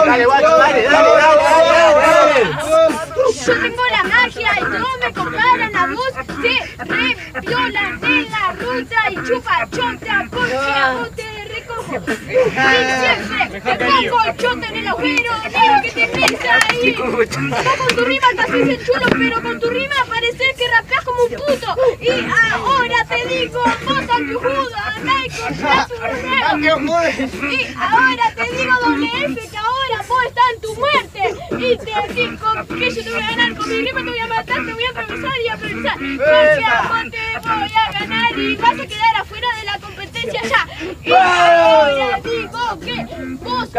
Dale, guacho, dale. Yo tengo la magia y todos me comparan a vos. Se reviolan de la ruta y chupa chota porque a vos te recojo. Y siempre te pongo chota en el agujero negro que tenés ahí. Vos con tu rima te haces el chulo, pero con tu rima pareces que rapeás como un puto. Y ahora te digo, vos antijudo, andá y comprá tu remo. Y ahora te digo, doble F, que ahora vos estás en tu muerte. Y te digo que yo te voy a ganar con mi rima, te voy a matar, te voy a improvisar y a improvisar. Porque a vos te voy a ganar y vas a quedar afuera de la competencia ya. Y ahora digo que vos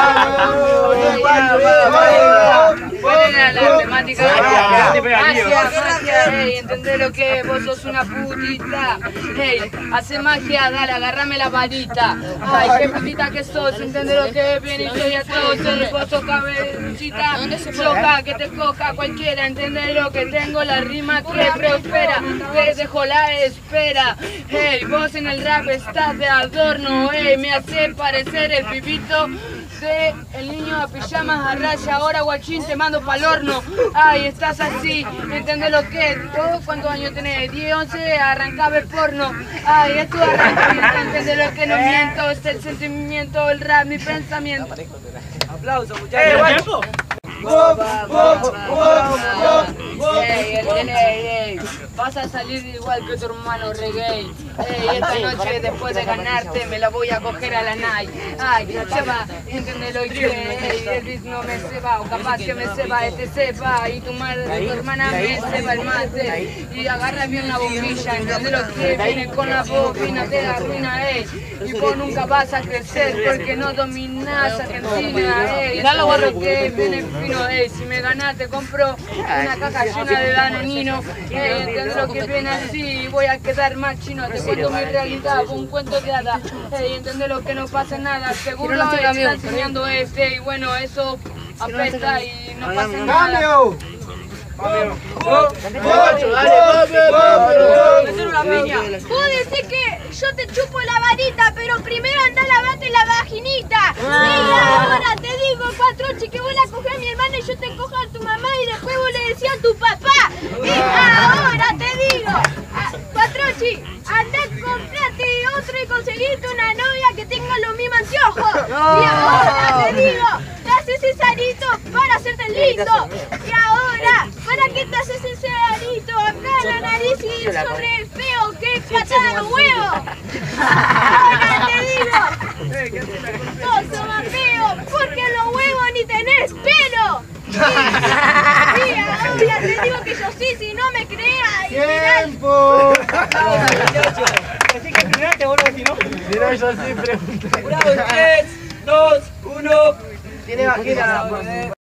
Buena la temática. Magia, ey, entendés lo que vos sos una putita. Ey, hace magia, dale, agarrame la varita. Ay, qué putita que sos, entendés lo que viene y soy a todos. Vos sos cabecita, loca, que te coca cualquiera. Entendés lo que tengo, la rima que prospera. Te dejo la espera. Hey, vos en el rap estás de adorno. Hey, me hace parecer el pibito de el niño de pijamas a raya. Ahora guachín te mando pa'l horno. Ay, estás así, ¿entendés lo que? ¿Vos cuántos años tenés? 10, 11, arrancaba el porno. Ay, esto arranca, ¿entendés lo que? No miento, es el sentimiento, el rap, mi pensamiento. Aplausos, muchachos. Ey, vas a salir igual que tu hermano reggae. Ey, esta noche después de ganarte me la voy a coger a la night. Ay, se va, entiende lo que el beat no me ceba, o capaz que me ceba, sepa, y tu madre, tu hermana me ceba el mate. Y agarra bien la bombilla, entiende lo que viene con la bobina, te arruina, y vos nunca vas a crecer porque no dominás Argentina, Dale lo que viene fino, si me ganás te compro una caja llena de danonino, entiendo lo que viene así, voy a quedar más chino, te cuento mi realidad, un cuento de hadas, entiendo lo que no pasa nada, seguro está enseñando y bueno, eso apesta y no pasa nada. Vos decís que yo te chupo la varita, pero primero anda a lavarte la vaginita. Y ahora te digo, Cuatrochi, que vos la cogés a mi hermana y yo te cojo a tu mamá y después vos le decís a tu papá. Y ahora te digo, Cuatrochi, anda, comprate otro y conseguirte una novia que tenga los mismos anteojos. Y ahora te digo, te haces ese arito para hacerte lindo. Y ahora, ¿para qué te haces ese arito acá en la nariz y sobre el feo que es patada de huevo? Ahora te digo, todos somos feos porque los huevos ni tenés pelo. Y ahora te digo que yo sí, si no me creas. ¡Tiempo! Así que primero te vuelvo si no. Si no, yo sí pregunto. Bravo, 3, 2, 1. Tiene vagina.